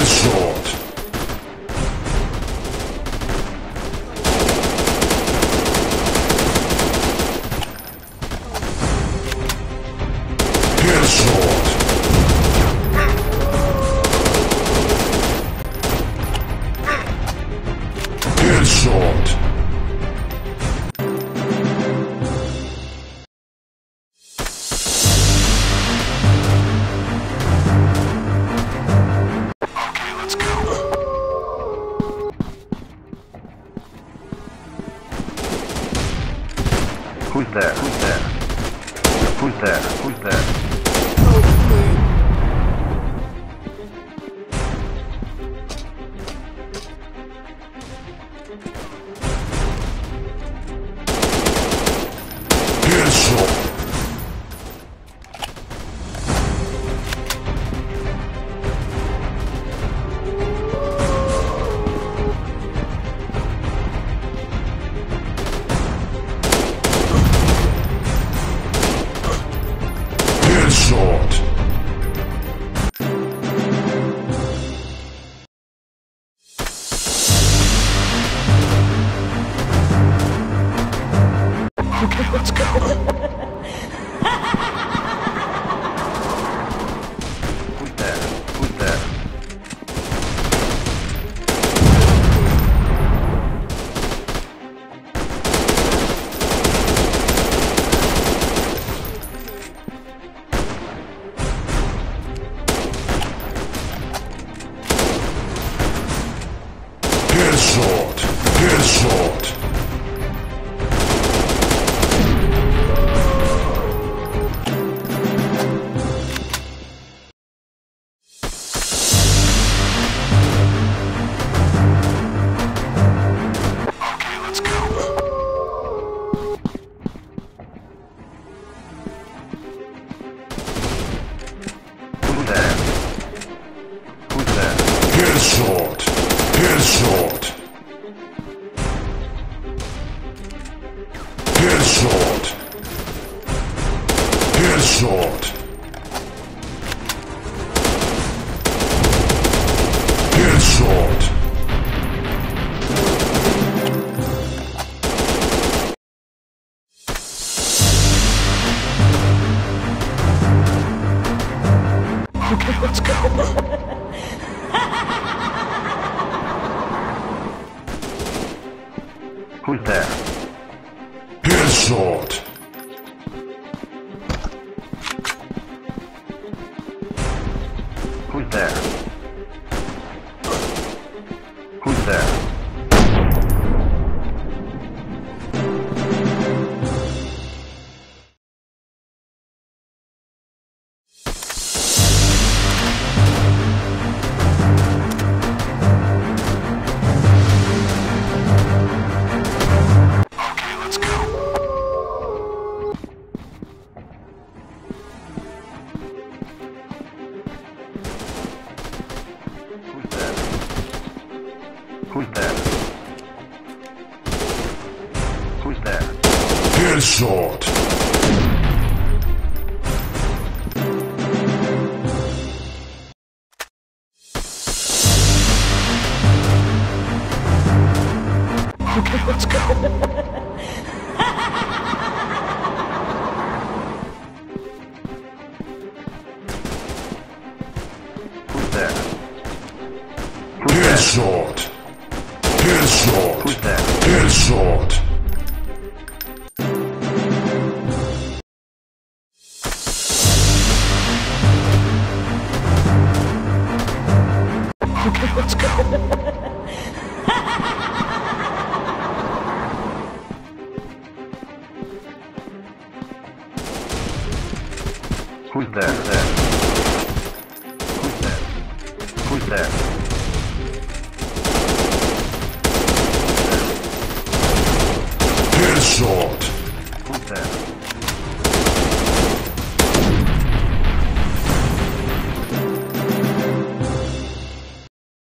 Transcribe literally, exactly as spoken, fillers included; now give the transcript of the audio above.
Headshot. Headshot. Headshot. Who's there? Who's there? Who's there? Who's there? Headshot. Headshot. Let's go. Who's there? Who's there? Headshot. Headshot. Who's there? Who's there? Headshot. Headshot. Headshot. Headshot. Headshot. Let's go. Who's there? Headshot. Who's there? Who's there? Who's there? Who's there? Headshot. Let's go. Who's there? Headshot. Headshot. Who's there? Headshot. Let's go. Who's there? Who's there? Who's there? Headshot.